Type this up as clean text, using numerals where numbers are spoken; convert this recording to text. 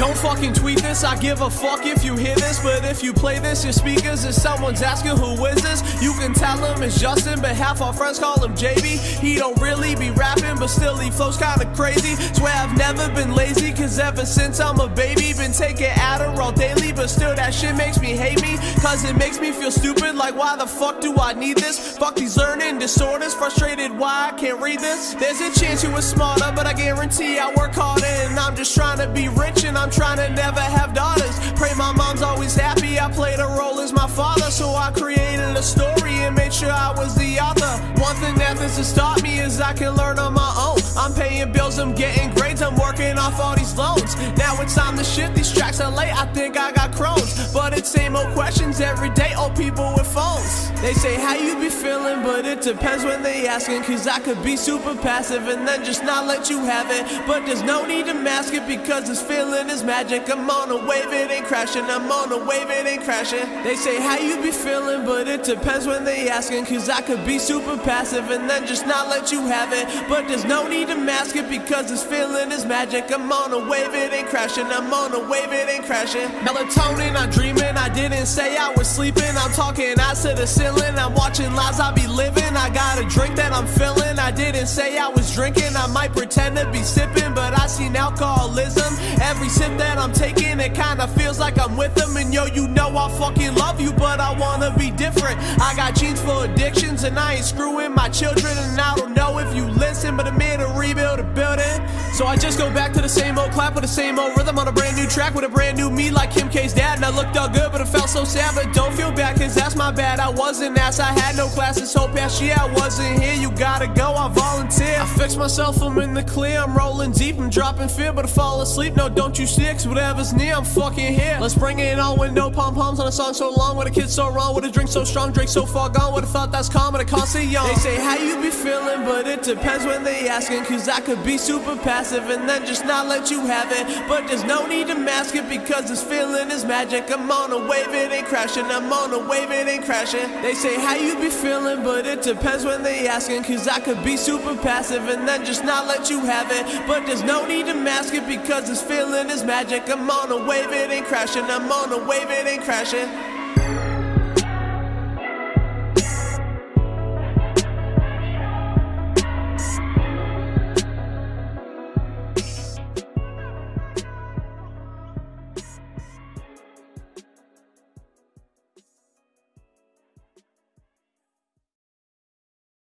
Don't fucking tweet this, I give a fuck if you hear this. But if you play this, your speakers, if someone's asking who is this, you can tell him it's Justin, but half our friends call him JB. He don't really be rapping, but still he flows kinda crazy. Swear I've never been lazy, cause ever since I'm a baby, been taking Adderall daily. But still that shit makes me hate me, cause it makes me feel stupid. Like why the fuck do I need this? Fuck these learning disorders, frustrated why I can't read this. There's a chance you were smarter, but I guarantee I work harder. And I'm just trying to be rich, and I'm trying to never have daughters. Pray my mom's always happy, I played a role as my father. So I created a story and made sure I was the author. One thing that this has taught me is I can learn on my own. I'm paying bills, I'm getting grades, I'm working off all these loans. Now it's time to shift, these tracks are late, I think I got Crohn's. But it's same old questions every day, old people with phones. They say how you be feeling, but it depends when they asking. Cause I could be super passive and then just not let you have it. But there's no need to mask it, because this feeling is magic. I'm on a wave, it ain't crashing, I'm on a wave, it ain't crashing. They say how you be feeling, but it depends when they asking. Cause I could be super passive and then just not let you have it. But there's no need to mask it, because this feeling is magic. I'm on a wave, it ain't crashing, I'm on a wave, it ain't crashing. Melatonin, I'm dreaming, I didn't say I was sleeping. I'm talking eyes to the ceiling, I'm watching lives I be living. I got a drink that I'm feeling, I didn't say I was drinking. I might pretend to be sipping, but I seen alcoholism. Every sip that I'm taking, it kinda feels like I'm with them. And yo, you know I fucking love you, but I wanna be different. I got genes for addictions, and I ain't screwing my children. And I don't know if you listen, but I'm here to rebuild a building. So I just go back to the same old clap with the same old rhythm on a brand new track with a brand new me, like Kim K's dad. And I looked all good, but it felt so sad. But don't feel bad, cause that's my bad. I wasn't asked, I had no classes. Whole past year I wasn't here, you gotta go, I volunteer. I fix myself, I'm in the clear, I'm rolling deep, I'm dropping fear. But I fall asleep, no don't you see, cause whatever's near, I'm fucking here. Let's bring it on with no pom-poms on a song so long, with a kid so wrong, with a drink so strong, Drake so far gone, with a thought that's calm, and a constant yawn. They say how you be feeling, but it depends when they asking. Cause I could be super passive and then just not let you have it. But there's no need to mask it, because this feeling is magic. I'm on a wave, it ain't crashing, I'm on a wave, it ain't crashing. They say how you be feeling, but it depends when they asking. Cause I could be super passive and then just not let you have it. But there's no need to mask it, because this feeling is magic. I'm on a wave, it ain't crashing, I'm on a wave, it ain't crashing.